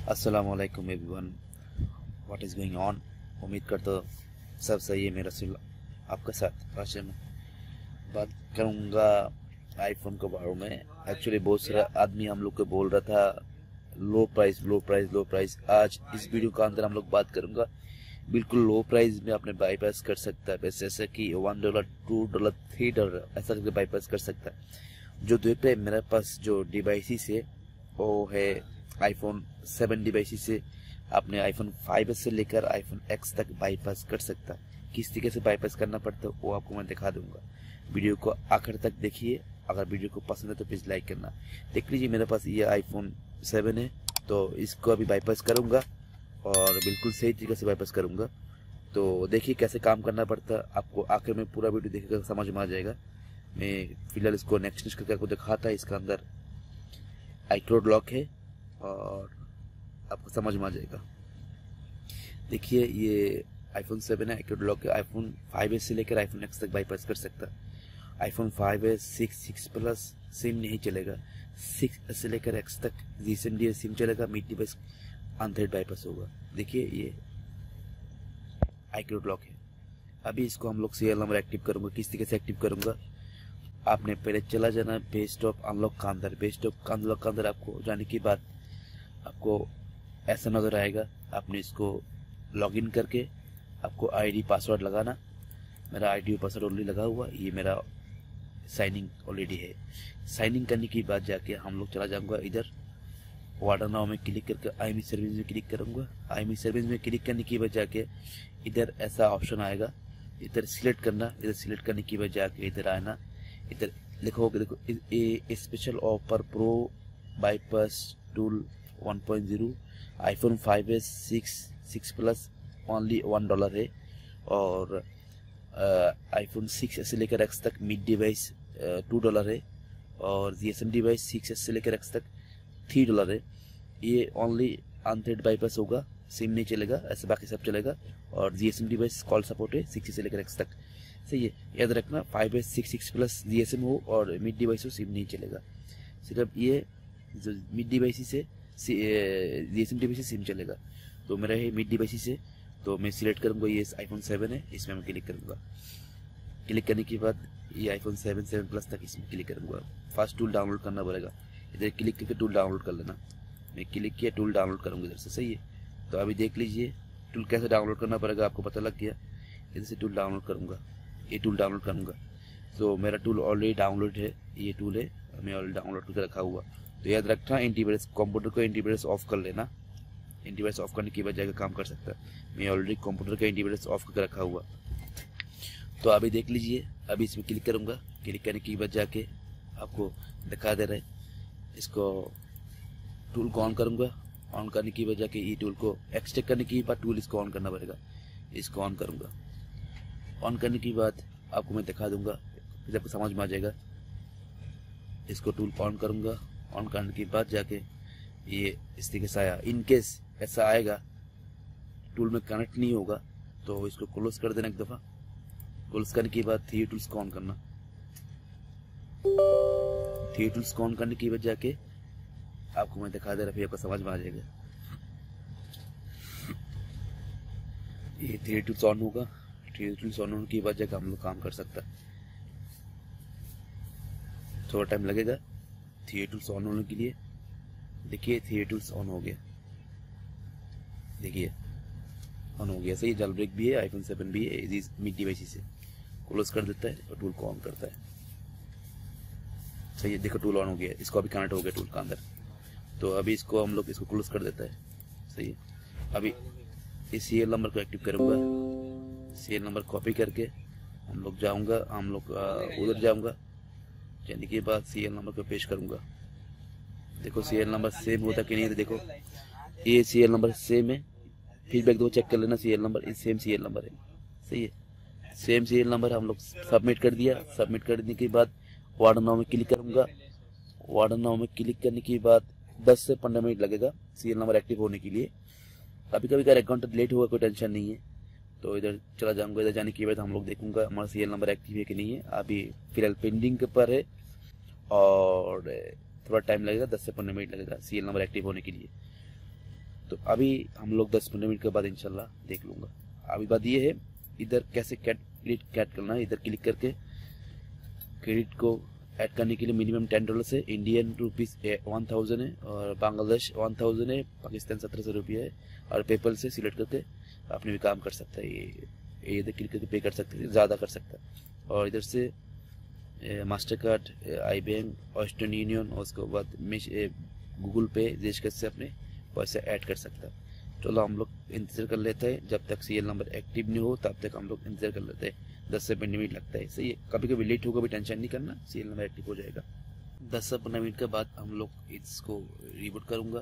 अस्सलाम वालेकुम everyone, what is going on. उम्मीद करता सब सही है। मेरा रसूल आपके साथ आज मैं बात करूँगा आईफोन के बारे में। एक्चुअली बहुत सारा आदमी हम लोग को बोल रहा था low price low price low price. आज इस वीडियो के अंदर हम लोग बात करूँगा बिल्कुल लो प्राइस में अपने बाईपास कर सकता है। जैसे कि $1, $2, $3 ऐसा करके बाईपास कर सकता है। जो देख रहे मेरे पास जो डिवाइसेस है वो है आईफोन 7 डिवाइसेस से आपने आईफोन 5s से लेकर आईफोन X तक बाईपास कर सकता है। किस तरीके से बाईपास करना पड़ता है वो आपको मैं दिखा दूंगा। वीडियो को आखिर तक देखिए। अगर वीडियो को पसंद है तो प्लीज लाइक करना। देख लीजिए मेरे पास ये आईफोन 7 है, तो इसको अभी बाईपास करूंगा और बिल्कुल सही तरीके से बाईपास करूंगा। तो देखिए कैसे काम करना पड़ता है। आपको आखिर में पूरा वीडियो देखिएगा, समझ में आ जाएगा। मैं फिलहाल इसको नेक्स्ट करके आपको दिखाता है। इसका अंदर iCloud लॉक है और आपको समझ में आ जाएगा। देखिए ये आईफोन 7 है, iCloud लॉक है। आईफोन 5s से लेकर आईफोन X तक बाईपास कर सकता है। आईफोन 5s 6 प्लस सिम नहीं चलेगा। 6 से लेकर X तक GSM सिम चलेगा। मिड डिवाइस अनथ्रेड बाईपास होगा। देखिए ये iCloud लॉक है। अभी इसको हम लोग सीरियल नंबर एक्टिव करूंगा। किस तरीके से एक्टिव करूंगा, आपने पहले चला जाना बेस्ट ऑफ अनलॉक का अंदर। बेस्ट ऑफ अनलॉक का अंदर आपको जाने के बाद आपको ऐसा नजर आएगा। आपने इसको लॉगिन करके आपको आईडी पासवर्ड लगाना। मेरा आईडी पासवर्ड ऑलरेडी लगा हुआ, ये मेरा साइनिंग ऑलरेडी है। साइनिंग करने के बाद जाके हम लोग चला जाऊंगा इधर वाटर नाउ में क्लिक करके IME सर्विस में क्लिक करूंगा। IME सर्विस में क्लिक करने के बाद जाके इधर ऐसा ऑप्शन आएगा, इधर सिलेक्ट करना। इधर सिलेक्ट करने के बाद जाके इधर आना, इधर लिखोगे देखो special offer pro bypass tool 1.0 iPhone 5s 6 plus only $1 है। और आईफोन 6s से लेकर X तक मिड डिवाइस $2 है। और GSM डिवाइस 6s से लेकर X तक $3 है। ये ओनली अनथ्रेड बाईपास होगा, सिम नहीं चलेगा, ऐसे बाकी सब चलेगा। और GSM डिवाइस कॉल सपोर्ट है 6 से लेकर X तक। सही है, याद रखना 5s 6 प्लस GSM हो और मिड डिवाइस हो, सिम नहीं चलेगा। सिर्फ ये जो मिड डिवाइस से GSM डिवाइस से सिम चलेगा। तो मेरा है मिड डिवाइस से, तो मैं सिलेक्ट करूंगा ये आईफोन 7 है, इसमें मैं क्लिक करूंगा। क्लिक करने के बाद ये आईफोन 7 प्लस तक इसमें क्लिक करूंगा। फर्स्ट टूल डाउनलोड करना पड़ेगा। इधर क्लिक करके टूल डाउनलोड कर लेना। मैं क्लिक किया, टूल डाउनलोड करूंगा इधर से। सही है, तो अभी देख लीजिए टूल कैसे डाउनलोड करना पड़ेगा, आपको पता लग गया। इधर से टूल डाउनलोड करूंगा, ये टूल डाउनलोड करूंगा। तो मेरा टूल ऑलरेडी डाउनलोड है, ये टूल है, मैं ऑलरेडी डाउनलोड करके रखा हुआ। तो याद रखना एंटीवायरस कंप्यूटर को एंटीवायरस ऑफ कर लेना। एंटीवायरस ऑफ करने के बाद जाकर काम कर सकता है। मैं ऑलरेडी कंप्यूटर का एंटीवायरस ऑफ करके रखा हुआ। तो अभी देख लीजिए, अभी इसमें क्लिक करूंगा। क्लिक करने के बाद जाके आपको दिखा दे रहा है। इसको टूल को ऑन करूंगा। ऑन करने की वजह के ये टूल को एक्सट्रैक्ट करने के बाद टूल इसको ऑन करना पड़ेगा। इसको ऑन करूंगा। ऑन करने के बाद आपको मैं दिखा दूंगा, फिर आपको समझ में आ जाएगा। इसको टूल ऑन करूंगा। ऑन करने के बाद जाके ये इस तरीके से आया। इनकेस ऐसा आएगा टूल में कनेक्ट नहीं होगा तो इसको क्लोज कर देना एक दफा। क्लोज करने के बाद 3 टूल्स को ऑन करना। 3 टूल्स को ऑन करने की वजह जाके आपको मैं दिखा दे रहा, फिर आपको समझ में आ जाएगा। ये 3 टूल्स ऑन होगा। 3 टूल्स ऑन होने की वजह जाके हम लोग काम कर सकता है। थोड़ा टाइम लगेगा 3 टूल्स ऑन होने के लिए। देखिए 3 टूल्स ऑन हो गया। देखिए ऑन हो गया। सही, जल ब्रेक भी है, आईफोन 7 भी है। मिड डिवाइस से क्लोज कर देता है और टूल को ऑन करता है। सही है, देखो टूल ऑन हो गया। इसको अभी कनेक्ट हो गया टूल का अंदर। तो अभी इसको हम लोग इसको क्लोज कर देता है। सही है, अभी इस सीरियल नंबर को एक्टिव करूंगा। सीरियल नंबर कॉपी करके हम लोग उधर जाऊंगा। जाने के बाद सीरियल नंबर को पेश करूंगा। देखो सीरियल नंबर सेम होता कि नहीं, तो देखो ये सीरियल नंबर सेम है। फीडबैक दो चेक कर लेना, serial number same serial number है। सही है, सेम सीरियल नंबर हम लोग सबमिट कर दिया। सबमिट करने के बाद वार्डन नाउ में क्लिक करूंगा। वार्डन नाउ में क्लिक करने के बाद 10 से 15 मिनट लगेगा सीरियल नंबर एक्टिव होने के लिए। कभी कभी अगर अकाउंट लेट हुआ कोई टेंशन नहीं है। तो इधर चला जाऊंगा। इधर जाने के बाद हम लोग देखूंगा हमारा सीरियल नंबर एक्टिव है कि नहीं है। अभी फिलहाल पेंडिंग के पर है और थोड़ा टाइम लगेगा, 10 से 15 मिनट लगेगा सीरियल नंबर एक्टिव होने के लिए। तो अभी हम लोग 10-15 मिनट के बाद इंशाल्लाह देख लूँगा। अभी बात ये है इधर कैसे क्रेडिट ऐड करना है। इधर क्लिक करके क्रेडिट को ऐड करने के लिए मिनिमम $10 है, इंडियन रुपीज़ 1000 है और बांग्लादेश 1000 है, पाकिस्तान 1700 रुपया है और पेपल से सिलेक्ट करके आपने भी काम कर सकता है। ये इधर क्लिक करके पे कर सकते हैं, ज़्यादा कर सकता है। और इधर से Mastercard, I bank, Western Union और उसके बाद गूगल पे जेश से अपने पैसा ऐड कर सकता है। चलो हम लोग इंतज़ार कर लेते हैं, जब तक सीरियल नंबर एक्टिव नहीं हो तब तक हम लोग इंतज़ार कर लेते हैं। 10 से 15 मिनट लगता है, सही है। कभी कभी लेट होगा भी टेंशन नहीं करना, सीरियल नंबर एक्टिव हो जाएगा। 10 से 15 मिनट के बाद हम लोग इसको रिबूट करूँगा,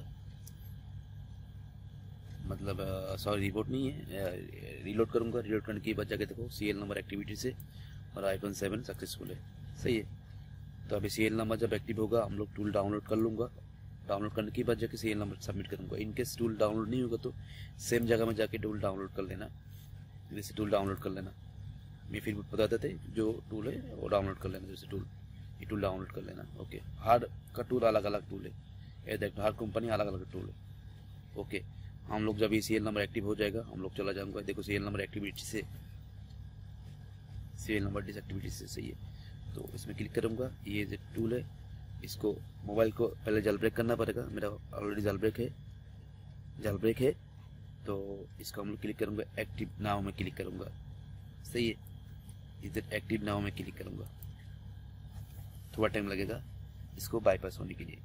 मतलब सॉरी रिबूट नहीं है, रीलोड करूँगा। रीलोड करने के बाद जाके देखो सीरियल नंबर एक्टिविटी से और iPhone 7 सक्सेसफुल है, सही है। तो अभी सीरियल नंबर जब एक्टिव होगा हम लोग टूल डाउनलोड कर लूँगा। डाउनलोड करने के बाद जाके सीरियल नंबर सबमिट करूँगा। इनकेस टूल डाउनलोड नहीं होगा तो सेम जगह में जाके टूल डाउनलोड कर लेना, जैसे टूल डाउनलोड कर लेना। मैं फिर बता देते जो टूल है वो डाउनलोड कर लेना, जैसे टूल ये टूल डाउनलोड कर लेना। ओके, हर का टूल अलग अलग टूल है, ये देखो हर कंपनी अलग अलग टूल है। ओके, हम लोग जब ये सीरियल नंबर एक्टिव हो जाएगा हम लोग चला जाऊँगा। देखो सीरियल नंबर एक्टिविटी से, सीरियल नंबर डिसएक्टिविटी से, सही है। तो इसमें क्लिक करूँगा। ये जो टूल है इसको मोबाइल को पहले जल ब्रेक करना पड़ेगा। मेरा ऑलरेडी जल ब्रेक है तो इसको हम लोग क्लिक करूँगा। एक्टिव नाउ में क्लिक करूँगा, सही है। इधर एक्टिव नाउ में क्लिक करूँगा, थोड़ा टाइम लगेगा इसको बाईपास होने के लिए।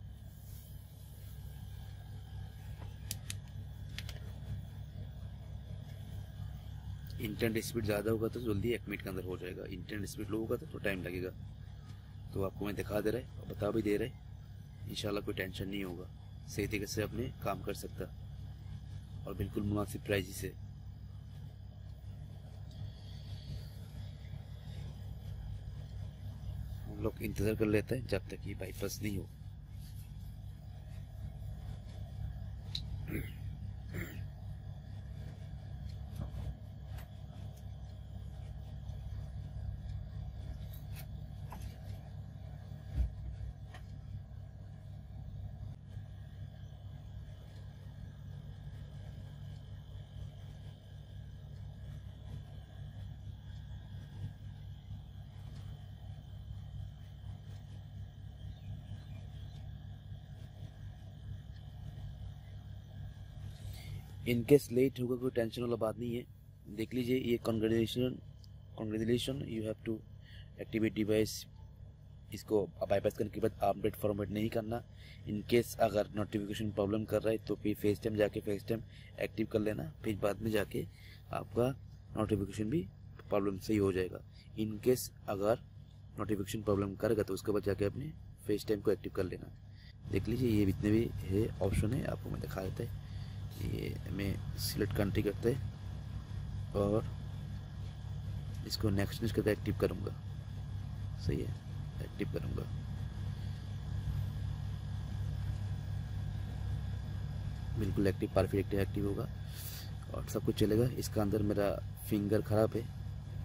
इंटरनेट स्पीड ज़्यादा होगा तो जल्दी 1 मिनट के अंदर हो जाएगा, इंटरनेट स्पीड लो होगा तो टाइम लगेगा। तो आपको मैं दिखा दे रहा है और बता भी दे रहा है, इंशाल्लाह कोई टेंशन नहीं होगा, सही तरीके से अपने काम कर सकता और बिल्कुल मुनासिब प्राइस से। हम लोग इंतज़ार कर लेते हैं जब तक ये बाईपास नहीं हो। इनकेस लेट होगा कोई टेंशन वाला बात नहीं है। देख लीजिए ये congratulation you have to activate device. इसको बाईपास करने के बाद अपडेट फॉर्मेट नहीं करना। इनकेस अगर नोटिफिकेशन प्रॉब्लम कर रहा है तो फिर फेस टाइम जाके फेस टाइम एक्टिव कर लेना, फिर बाद में जाके आपका नोटिफिकेशन भी प्रॉब्लम सही हो जाएगा। इनकेस अगर नोटिफिकेशन प्रॉब्लम करेगा तो उसके बाद जाके अपने फेस टाइम को एक्टिव कर लेना। देख लीजिए ये जितने भी है ऑप्शन है आपको मैं दिखा देता है। ये मैं सिलेक्ट कंट्री करते हैं और इसको नेक्स्ट करके एक्टिव करूँगा, सही है, एक्टिव करूँगा। बिल्कुल एक्टिव, परफेक्ट एक्टिव होगा और सब कुछ चलेगा। इसका अंदर मेरा फिंगर ख़राब है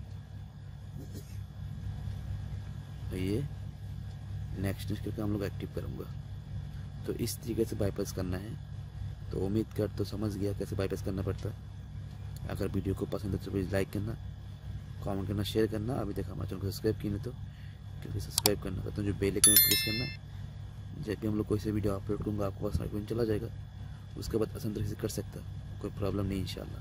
तो ये नेक्स्ट करके हम लोग एक्टिव करूँगा। तो इस तरीके से बाईपास करना है। तो उम्मीद कर तो समझ गया कैसे बाईपास करना पड़ता है। अगर वीडियो को पसंद है तो प्लीज़ लाइक करना, कमेंट करना, शेयर करना। अभी तक हमारे चैनल को सब्सक्राइब किए तो क्योंकि सब्सक्राइब करना करता हूँ, जो बेल आइकन प्रेस करना। जब भी हम लोग कोई से वीडियो अपलोड करूँगा आपको पास नोटिफिकेशन चला जाएगा, उसके बाद आसान तरीके से कर सकता, कोई प्रॉब्लम नहीं इंशाल्लाह।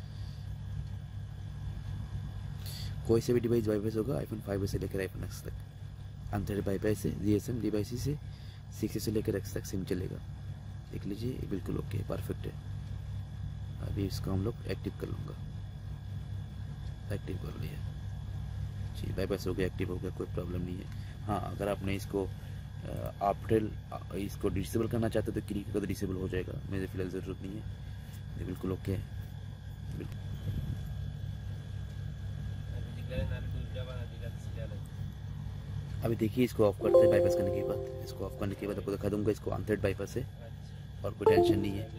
कोई से भी डिवाइस बाईपास होगा iPhone 5 से लेकर iPhone X तक, अनथ्रेडेड बाईपास से GSM डिवाइस से 6 से लेकर X तक सिम चलेगा। देख लीजिए ये बिल्कुल ओके परफेक्ट है। अभी इसको हम लोग एक्टिव कर लूँगा, एक्टिव कर लिया जी, बाईपास हो गया, एक्टिव हो गया, कोई प्रॉब्लम नहीं है। हाँ, अगर आपने इसको अपडेल इसको डिसेबल करना चाहते तो क्लिक करके डिसेबल हो जाएगा, मुझे फिलहाल ज़रूरत नहीं है, ये बिल्कुल ओके है। अभी देखिए इसको ऑफ करते हैं बाईपास करने के बाद। इसको ऑफ करने के बाद आपको दिखा दूंगा इसको अनथ्रेड बाईपास है और कोई टेंशन नहीं है।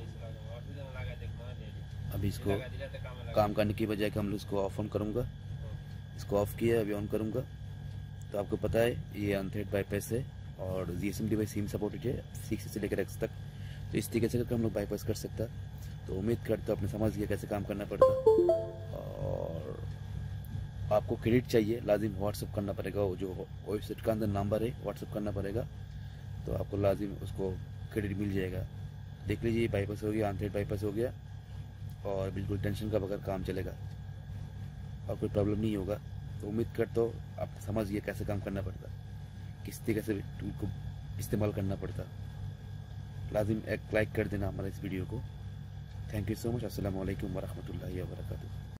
अभी इसको काम करने की बजाय कि हम लोग इसको ऑफ ऑन करूँगा, इसको ऑफ किया, अभी ऑन करूँगा तो आपको पता है ये अनथ्रेड बाईपास है और GSM डिवाइस सिम सपोर्टेड है 6 से लेकर X तक। तो इस तरीके से करके हम लोग बाईपास कर सकता। तो उम्मीद करते हो आपने समझ लिया कैसे काम करना पड़ता। और आपको क्रेडिट चाहिए, लाजिम व्हाट्सअप करना पड़ेगा, वो जो वेबसाइट का अंदर नंबर है व्हाट्सअप करना पड़ेगा, तो आपको लाजिम उसको क्रेडिट मिल जाएगा। देख लीजिए बाईपास हो गया, अनथ्रेड बाईपास हो गया और बिल्कुल टेंशन का बगैर काम चलेगा और कोई प्रॉब्लम नहीं होगा। तो उम्मीद करता हूँ आप समझ गए कैसे काम करना पड़ता, किस तरीके से टूल को इस्तेमाल करना पड़ता। लाजिम एक लाइक कर देना हमारे इस वीडियो को। Thank you so much. अस्सलाम वालेकुम वरहमतुल्लाहि वबरकातुहू।